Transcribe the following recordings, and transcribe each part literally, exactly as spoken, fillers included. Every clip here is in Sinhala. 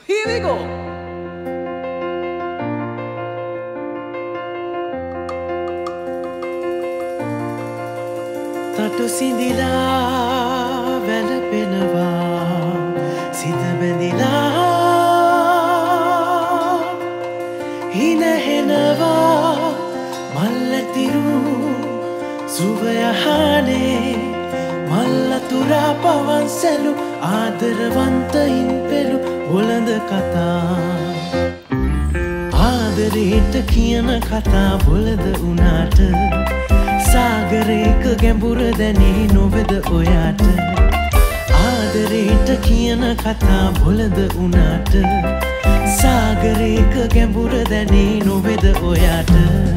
Here we go. තටු සිඳිලා වැළපෙනවා සිත බැඳිලා හිනහෙනවා මල්ලතිරු සුවයහනේ මල්ලතුරා පවන් සැලු ආදරවන්තයින් පෙළු බොළඳ කතා ආදරේට කියන කතා බොළඳ උනාට සාගරයක ගැඹුර දැනේ නොවෙද ඔයාට ආදරේට කියන කතා බොළඳ උනාට සාගරයක ගැඹුර දැනේ නොවෙද ඔයාට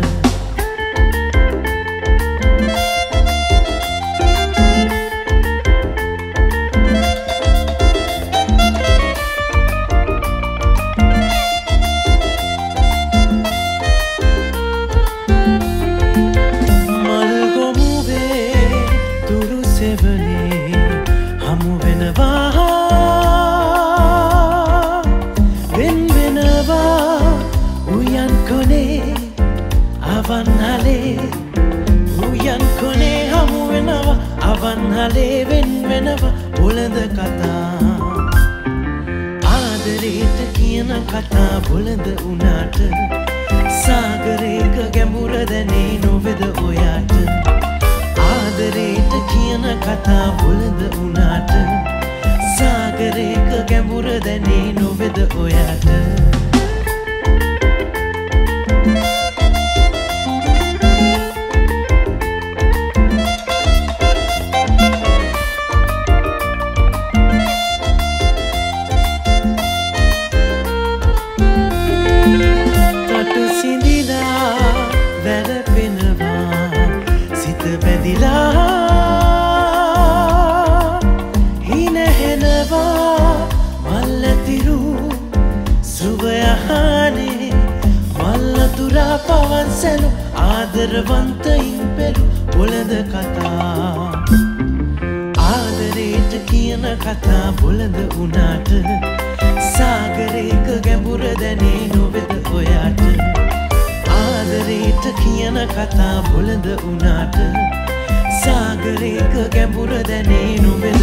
හමු වෙනවා වෙන් වෙනවා උයන් කොනේ අවන්හලේ උයන් කොනේ හමු වෙනවා අවන්හලේ වෙන් වෙනවා බොළඳ කතා ආදරේට කියන කතා බොළඳ උනාට සාගරයක ගැඹුර දැනේ නොවෙද ඔයාට ආදරේට කියන කතා බොළඳ උනාට සාගරයක ගැඹුර දැනේ නොවෙද ඔයාට තටු සිඳිලා වැළපෙනවා සිත බැඳිලා හිනහෙනවා මල්ලතිරු සුවයහනේ මල්ලතුරා පවන් සැලු ආදරවන්තයින් පෙළු බොළඳ කතා ආදරේට කියන කතා බොළඳ උනාට සාගරයක ගැඹුර දැනේ නොවෙද ඔයාට ආදරේට කියන කතා බොළඳ උනාට සාගරයක ගැඹුර දැනේ නොවෙද